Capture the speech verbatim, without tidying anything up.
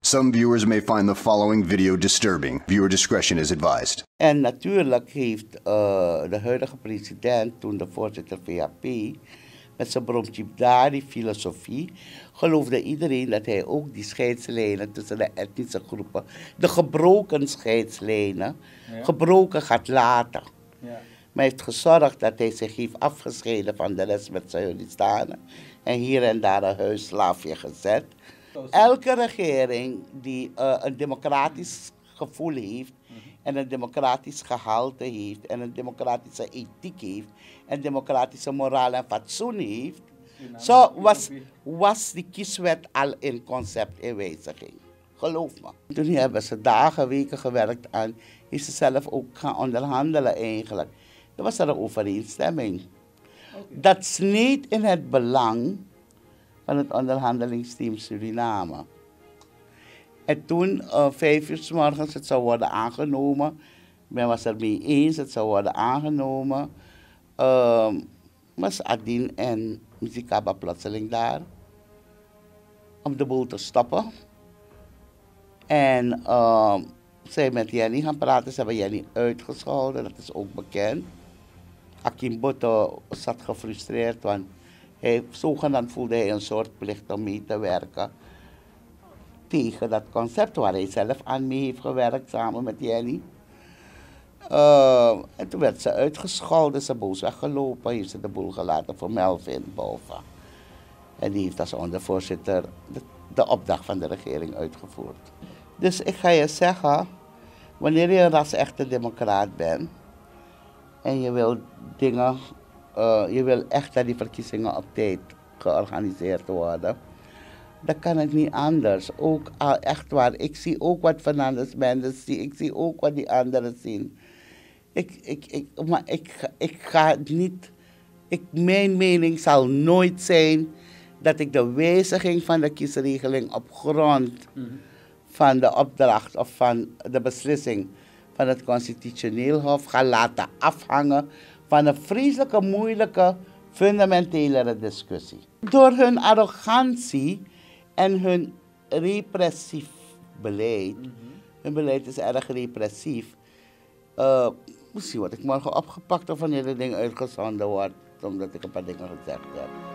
Some viewers may find the following video disturbing. Viewer discretion is advised. En natuurlijk heeft uh, de huidige president, toen de voorzitter V H P, met zijn Bromchipdari filosofie, geloofde iedereen dat hij ook die scheidslijnen tussen de etnische groepen, de gebroken scheidslijnen, ja. gebroken gaat laten. Ja. Maar hij heeft gezorgd dat hij zich heeft afgescheiden van de rest met Zionisten en hier en daar een huisslaafje gezet. Elke regering die uh, een democratisch gevoel heeft en een democratisch gehalte heeft en een democratische ethiek heeft en democratische moraal en fatsoen heeft, zo was, was die kieswet al in concept in wijziging. Geloof me. Toen hebben ze dagen, weken gewerkt aan, is ze zelf ook gaan onderhandelen eigenlijk. Er was er een overeenstemming. Okay. Dat sneed in het belang van het onderhandelingsteam Suriname. En toen, uh, vijf uur 's morgens, het zou worden aangenomen. Men was er mee eens, het zou worden aangenomen. Uh, was Adien en Muzikaba plotseling daar. Om de boel te stoppen. En uh, zij met Jenny gaan praten, ze hebben Jenny uitgescholden, dat is ook bekend. Akim Botto zat gefrustreerd, want hij, zogenaamd voelde hij een soort plicht om mee te werken tegen dat concept waar hij zelf aan mee heeft gewerkt samen met Jenny. Uh, en toen werd ze uitgescholden, ze boos weggelopen, heeft ze de boel gelaten voor Melvin boven. En die heeft als ondervoorzitter de, de opdracht van de regering uitgevoerd. Dus ik ga je zeggen, wanneer je een ras-echte democraat bent en je wil dingen, uh, je wil echt dat die verkiezingen op tijd georganiseerd worden, dan kan het niet anders. Ook uh, echt waar, ik zie ook wat Fernandes Mendes ziet, ik zie ook wat die anderen zien. Ik, ik, ik, maar ik, ik ga niet, ik, mijn mening zal nooit zijn dat ik de wijziging van de kiesregeling op grond mm-hmm. van de opdracht of van de beslissing van het Constitutioneel Hof ga laten afhangen van een vreselijke, moeilijke, fundamentelere discussie. Door hun arrogantie en hun repressief beleid, mm-hmm. hun beleid is erg repressief, uh, misschien word ik morgen opgepakt of wanneer de ding uitgezonden wordt, omdat ik een paar dingen gezegd heb.